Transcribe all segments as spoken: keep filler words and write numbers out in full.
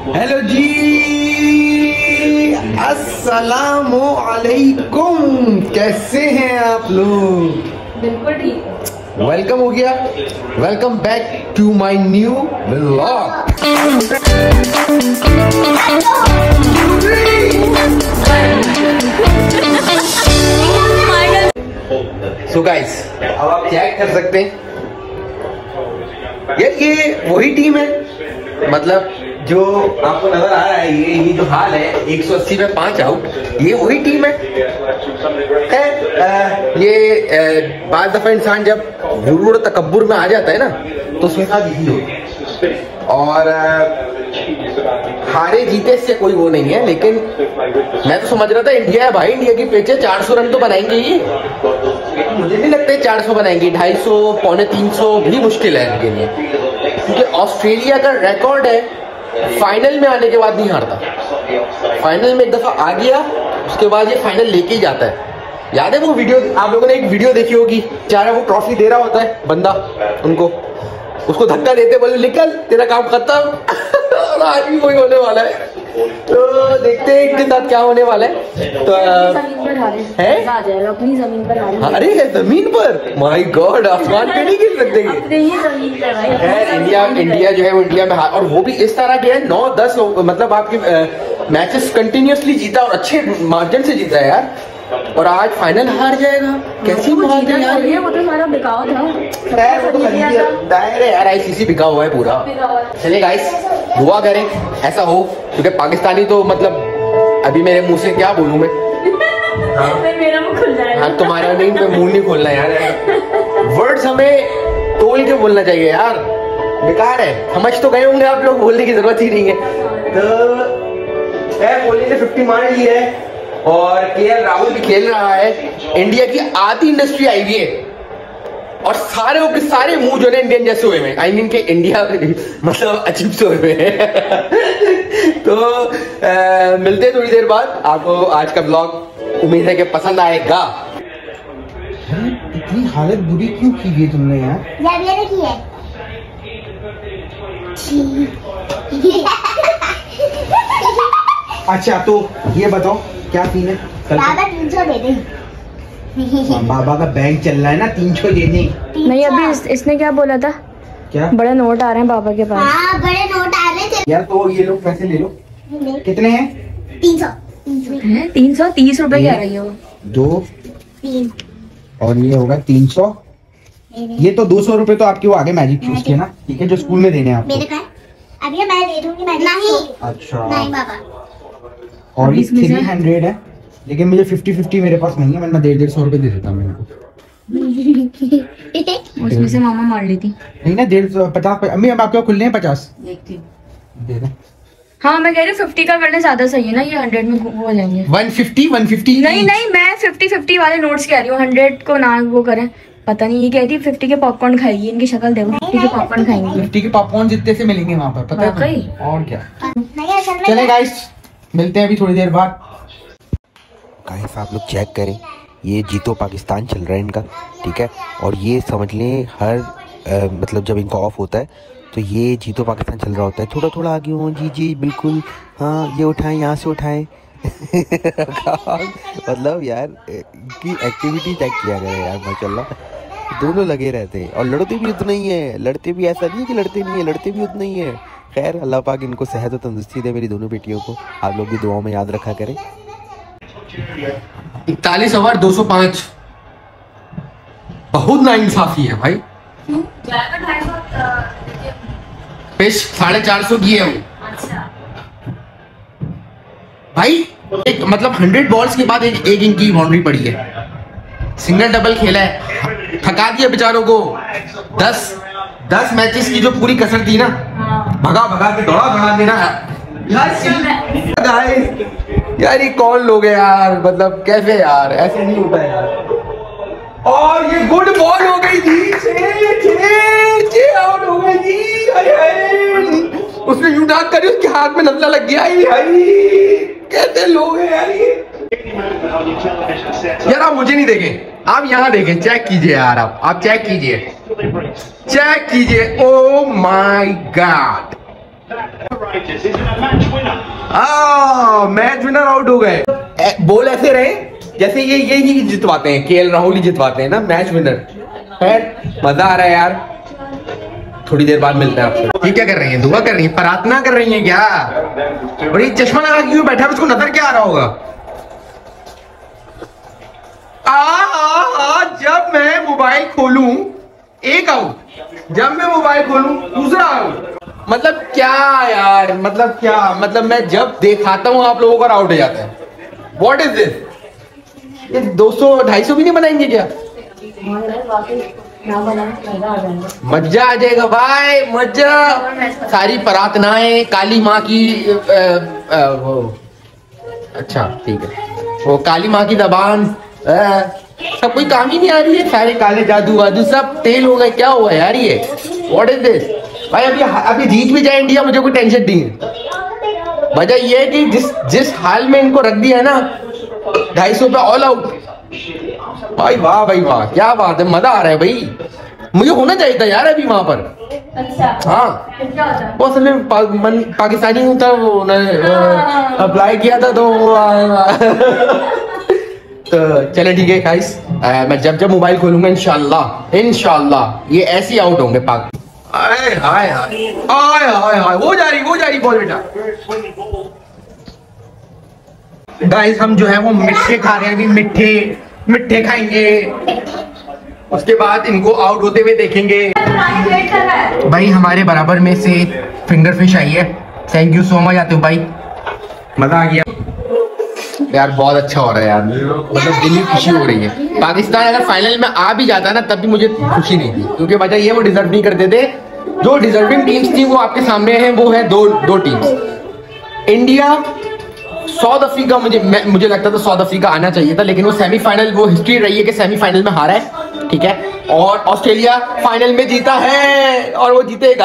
Hello जी, अस्सलामु अलैकुम। कैसे हैं आप लोग? बिल्कुल ठीक। वेलकम हो गया। Welcome back to my new vlog. So guys, अब आप चेक कर सकते हैं यार, ये वही टीम है, मतलब जो आपको नजर आ रहा है, ये ये जो हाल है एक सौ अस्सी में पांच आउट, ये वही टीम है। आ, ये बाद दफा इंसान जब गुरूर तकब्बुर में आ जाता है ना, तो उसके साथ यही होता है। और हारे जीते से कोई वो नहीं है, लेकिन मैं तो समझ रहा था इंडिया है भाई, इंडिया की पिच है, चार सौ रन तो बनाएंगे ही। मुझे नहीं लगता है चार सौ बनाएंगे, ढाई सौ पौने तीन सौ भी मुश्किल है इनके लिए, क्योंकि ऑस्ट्रेलिया का रिकॉर्ड है फाइनल में आने के बाद नहीं हारता। फाइनल में एक दफा आ गया, उसके बाद ये फाइनल लेके ही जाता है। याद है वो वीडियो, आप लोगों ने एक वीडियो देखी होगी, चाहे वो ट्रॉफी दे रहा होता है बंदा उनको, उसको धक्का देते बोले निकल तेरा काम खत्म। और आज भी वही होने वाला है, तो देखते हैं इनके साथ क्या होने वाला है। तो जमीन पर हारे है आ जाएगा, अपनी जमीन पर हारे। अरे है जमीन पर, माय गॉड, आसमान पे नहीं गिर सकते जमीन पर भाई। है। इंडिया इंडिया जो है वो इंडिया में, और वो भी इस तरह के है, नौ दस मतलब आपके मैचेस कंटिन्यूअसली जीता और अच्छे मार्जिन से जीता है यार, और आज फाइनल हार जाएगा। कैसी बात है यार, ये वो तो सारा बिकाऊ था यार, आईसीसी बिका हुआ है पूरा। चलिए गाइस, दुआ करें ऐसा हो, क्योंकि पाकिस्तानी तो मतलब अभी मेरे मुंह से क्या बोलूं मैं। हाँ, मेरा मुंह खुल जाएगा। हाँ, तुम्हारा नहीं, मैं मुंह नहीं खोलना यार। वर्ड्स हमें तोल के बोलना चाहिए यार, बेकार है। समझ तो गए होंगे आप लोग, बोलने की जरूरत ही नहीं है। तो कोहली ने फिफ्टी मार ली है और के एल राहुल भी खेल रहा है। इंडिया की आधी इंडस्ट्री आई हुई है और सारे के सारे मुंह जो है इंडियन जैसे हुए हैं। आई मीन के इंडिया मतलब अजीब से हुए हैं। तो आ, मिलते हैं थोड़ी देर बाद। आपको आज का ब्लॉग उम्मीद है कि पसंद आएगा। इतनी हालत बुरी क्यों की है तुमने यार? यार मैंने की है। अच्छा, तो ये बताओ क्या सीन है? बाबा तीन सौ दे दे। बाबा का बैंक चल रहा है ना, तीन सौ दे दे। नहीं, अभी इस, इसने क्या बोला था? क्या बड़े नोट आ रहे हैं बाबा के पास? हाँ, बड़े नोट आ रहे थे यार। तो ये लोग पैसे ले लो। कितने हैं? तीन सौ। तीन सौ तीस रुपए कह रही हो? दो तीन और ये होगा तीन सौ। ये तो दो सौ रुपए तो आपके वो आगे मैजिक चूज के ना, ठीक है, जो स्कूल में देने हैं आपको। मेरे का अभी मैं दे दूंगी। मैं नहीं। अच्छा, नहीं बाबा। और ये थ्री हंड्रेड है, लेकिन मुझे फिफ्टी फिफ्टी मेरे पास नहीं है, मैं डेढ़ डेढ़ सौ रुपए दे देता हूँ इनको। उसमें से मामा मार लेती। नहीं ना, डेढ़ सौ पचास। अम्मी अब आपके खुलने हैं पचास, देखती दे दे। हाँ, मैं कह रही हूँ फिफ्टी का करने ज्यादा सही है ना, ये हंड्रेड में वो हो जाएंगे। वन फिफ्टी वन फिफ्टी नहीं नहीं, मैं फिफ्टी फिफ्टी वाले नोट्स कह रही हूँ, हंड्रेड को ना वो करें। पता नहीं, ये कहती है फिफ्टी के पॉपकॉर्न खाएगी, इनकी शक्ल देखो, फिफ्टी के पॉपकॉर्न खाएंगे। फिफ्टी के पॉपकॉर्न जितने से मिलेंगे वहाँ पर, पता है? और क्या। चले गाइस, मिलते हैं अभी थोड़ी देर बाद। गाइस, आप लोग चेक करें, ये जीतो पाकिस्तान चल रहा है इनका, ठीक है, और ये समझ लें हर आ, मतलब जब इनका ऑफ होता है तो ये जीतो पाकिस्तान चल रहा होता है। थोड़ा थोड़ा आगे हो, जी जी बिल्कुल, हाँ, ये उठाएं, यहाँ से उठाएं। मतलब यार की एक्टिविटी चेक किया गया यार, माशाल्लाह, दोनों लगे रहते हैं और लड़ते भी उतना ही है। लड़ते भी ऐसा नहीं है कि लड़ते नहीं है, लड़ते भी उतना ही है। खैर, अल्लाह पाक इनको सेहत और तंदुरुस्ती दे, मेरी दोनों बेटियों को। आप लोग भी दुआओं में याद रखा करें। इकतालीस ओवर दो सौ पाँच, बहुत नाइंसाफी है भाई। पिच साढ़े चार सौ की है वो भाई। एक मतलब हंड्रेड बॉल्स के बाद एक एक इंच की बाउंड्री पड़ी है, सिंगल डबल खेला है, थका दिया बेचारों को। दस दस मैचेस की जो पूरी कसर थी ना, भगा भगा के दौड़ा भगा देना यार। यार ये कौन लोग है यार, मतलब कैसे यार, ऐसे नहीं होता है यार। और ये गुड बॉल हो गई थी, आउट हो गई थी। उसने यूं डाक करी, उसके हाथ में नजला लग गया। कैसे लोग हैं यार ये। यार आप मुझे नहीं देखें, आप यहाँ देखें, चेक कीजिए यार, आप आप चेक कीजिए, चेक कीजिए। Oh my god, match winner out हो गए। बोल ऐसे रहे जैसे ये ये ही जितवाते हैं, केएल राहुल ही जितवाते हैं ना मैच विनर। खैर मजा आ रहा है यार, थोड़ी देर बाद मिलते हैं आपसे। ये क्या कर रही हैं? दुआ कर रही हैं, प्रार्थना कर रही हैं क्या? और ये चश्मा लगा क्यों बैठा है? उसको नजर क्या आ रहा होगा? आ, आ, आ, जब मैं मोबाइल खोलूं एक आउट, जब मैं मोबाइल खोलूं दूसरा आउट। मतलब क्या यार, मतलब क्या, मतलब मैं जब दिखाता हूं आप लोगों का आउट हो जाता है। What is this? ये दो सौ ढाई सौ भी नहीं बनाएंगे क्या? मजा आ जाएगा भाई, मजा। सारी प्रार्थनाएं काली माँ की आ, आ, वो अच्छा ठीक है, वो काली माँ की जबान सब कोई काम ही नहीं आ रही है। सारे काले जादू वादू सब तेल हो गए। क्या हुआ यार ये? व्हाट इज दिस भाई? अभी अभी जीत भी जाए इंडिया, मुझे कोई टेंशन नहीं है। वजह ये है कि जिस जिस हाल में इनको रख दिया है ना ढाई सौ पे ऑल आउट। भाई वाह भाई वाह, क्या बात है, मजा आ रहा है भाई। मुझे होना चाहिए था यार अभी वहां पर। अच्छा हाँ क्या होता है? वो असल में पा, मन, पाकिस्तानी हूँ तब उन्होंने अप्लाई किया था तो तो चले ठीक है गाइस, मैं जब जब मोबाइल खोलूंगा इंशाल्लाह इंशाल्लाह ये ऐसे आउट होंगे पाक। आए हाय हाय आए हाय हाय, वो जा रही वो जा रही बॉल बेटा। गाइस हम जो है वो मिठे खा रहे हैं अभी, मिठे मिठे खाएंगे, उसके बाद इनको आउट होते हुए देखेंगे। भाई हमारे बराबर में से फिंगर फिश आई है, थैंक यू सो मच आते हो भाई, मजा आ गया यार, बहुत अच्छा हो रहा है यार, मतलब दिल में खुशी हो रही है। पाकिस्तान अगर फाइनल में आ भी जाता ना तब भी मुझे खुशी नहीं थी, क्योंकि वजह ये वो डिजर्व नहीं करते थे। जो डिजर्विंग टीम्स थी वो आपके सामने हैं, वो है दो दो टीम्स। इंडिया साउथ अफ्रीका, मुझे मुझे लगता था साउथ अफ्रीका आना चाहिए था, लेकिन वो सेमीफाइनल, वो हिस्ट्री रही है कि सेमीफाइनल में हारा है, ठीक है। और ऑस्ट्रेलिया फाइनल में जीता है और वो जीतेगा।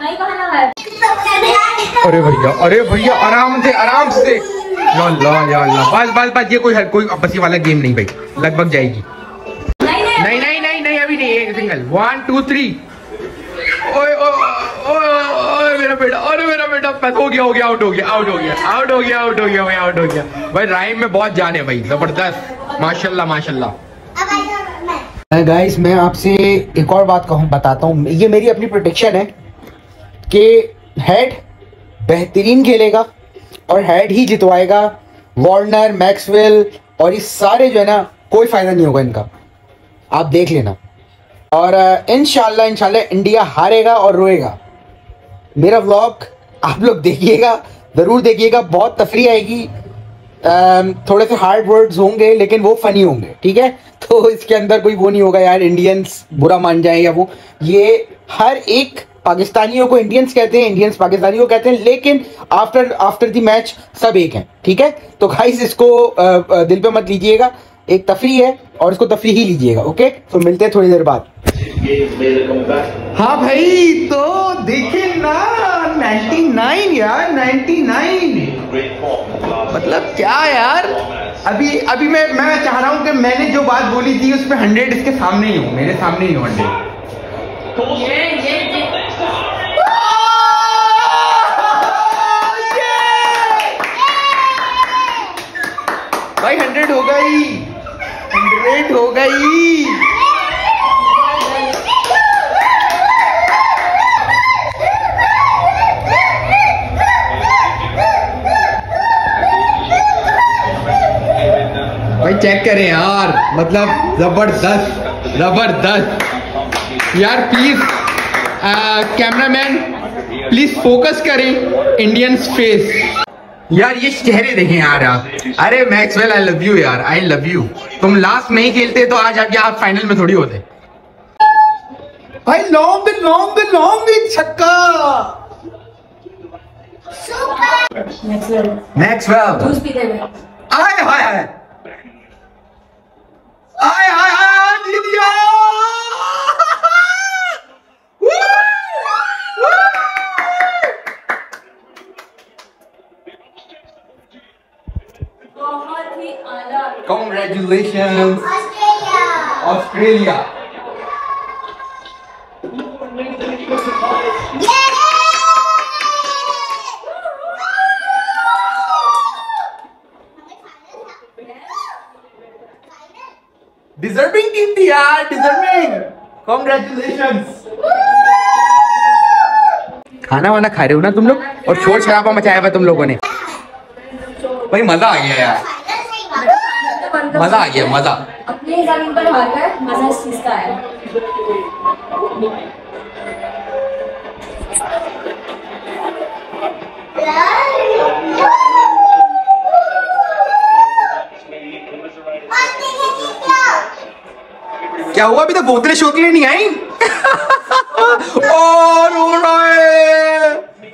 अरे भैया अरे भैया आराम से आराम से, या अल्लाह या अल्लाह, बस बस बस, ये कोई कोई बसी वाला गेम नहीं भाई, लगभग जाएगी। नहीं नहीं नहीं नहीं अभी नहीं, एक सिंगल, वन टू थ्री। ओए ओए मेरा बेटा, अरे मेरा बेटा, हो गया हो गया आउट हो गया आउट हो गया आउट हो गया आउट हो गया भाई आउट हो गया भाई। राइम में बहुत जान है भाई, जबरदस्त, माशाल्लाह माशाल्लाह। गाइस मैं आपसे एक और बात कहूँ बताता हूँ, ये मेरी अपनी प्रोटेक्शन है कि हेड बेहतरीन खेलेगा और हेड ही जितवाएगा। वार्नर, मैक्सवेल और ये सारे जो है ना, कोई फायदा नहीं होगा इनका, आप देख लेना। और इंशाल्लाह इंशाल्लाह इंडिया हारेगा और रोएगा। मेरा व्लॉग आप लोग देखिएगा, ज़रूर देखिएगा, बहुत तफरी आएगी। थोड़े से हार्ड वर्ड्स होंगे लेकिन वो फनी होंगे, ठीक है। तो इसके अंदर कोई वो नहीं होगा यार इंडियंस बुरा मान जाए या वो, ये हर एक पाकिस्तानियों को इंडियंस कहते हैं, इंडियंस पाकिस्तानियों को कहते हैं, लेकिन आफ्टर आफ्टर द मैच सब एक हैं, ठीक है। तो गाइस इसको आ, आ, दिल पे मत लीजिएगा, एक तफरी है और इसको तफरी ही लीजिएगा, ओके। तो मिलते हैं थोड़ी देर बाद। हाँ भाई तो देखिए ना, निन्यानवे यार, निन्यानवे मतलब क्या यार। अभी अभी मैं मैं चाह रहा हूँ कि मैंने जो बात बोली थी उसमें हंड्रेड इसके सामने ही हो, मेरे सामने ही हो हंड्रेड। भाई हंड्रेड हो गई, हंड्रेड हो गई। भाई चेक करें यार, मतलब जबरदस्त जबरदस्त यार। प्लीज कैमरामैन प्लीज फोकस करें इंडियंस फेस यार, ये चेहरे देखें यार आप। अरे मैक्सवेल आई लव यू यार, आई लव यू। तुम लास्ट में ही खेलते तो आज आके आप फाइनल में थोड़ी होते भाई। लॉन्ग लॉन्ग लॉन्ग छक्का, मैक्सवेल आए हाय हाय आए हाय हाय जीत गया। Congratulations, Australia. डिजर्विंग टीम थी यार, डिजर्विंग। कांग्रेचुलेशंस। खाना वाना खा रहे हो ना तुम लोग, और शोर शराबा मचाया हुआ तुम लोगों ने। भाई मजा आ गया यार, मजा आ गया, मजा। अपने जमीन पर हार कर मजा इस चीज का आया। क्या हुआ, अभी तो बोतलें शोकले नहीं आई? और रो रहा है।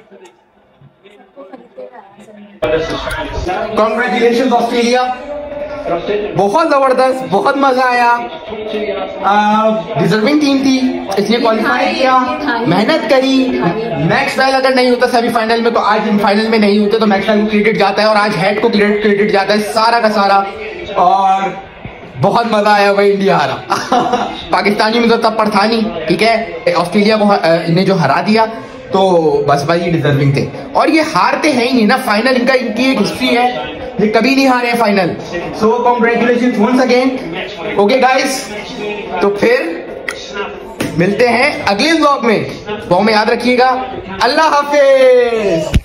कांग्रेचुलेशंस ऑस्ट्रेलिया, बहुत जबरदस्त, बहुत मजा आया। डिजर्विंग टीम थी, इसने क्वालिफाई किया, मेहनत करी। मैक्सवेल अगर नहीं होता सेमीफाइनल में तो आज फाइनल में नहीं होते, तो मैक्सवेल को क्रेडिट जाता है और आज हेड को क्रेडिट जाता है सारा का सारा। और बहुत मजा आया भाई, इंडिया हारा। पाकिस्तानी में तो तब पर था नहीं, ठीक है। ऑस्ट्रेलिया को इन्हें जो हरा दिया तो बस भाई डिजर्विंग थे। और ये हारते हैं ही नहीं ना फाइनल, इनका इनकी एक हिस्ट्री है, ये कभी नहीं हारे final. So congratulations once again. Okay guys, तो फिर मिलते हैं अगले व्लॉग में। वो में याद रखिएगा। अल्लाह हाफिज।